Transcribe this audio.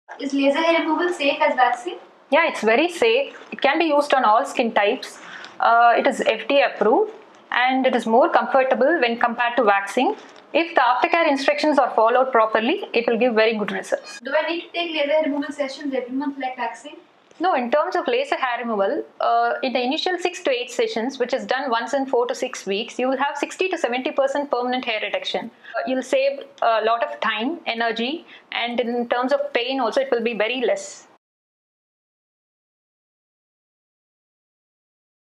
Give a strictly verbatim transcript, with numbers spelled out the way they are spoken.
Is laser hair removal safe as vaccine? Yeah, it's very safe. It can be used on all skin types. Uh, it is F D A approved and it is more comfortable when compared to waxing. If the aftercare instructions are followed properly, it will give very good results. Do I need to take laser hair removal sessions every month like waxing? No, in terms of laser hair removal, uh, in the initial six to eight sessions, which is done once in four to six weeks, you will have sixty to seventy percent permanent hair reduction. Uh, you'll save a lot of time, energy, and in terms of pain also, it will be very less.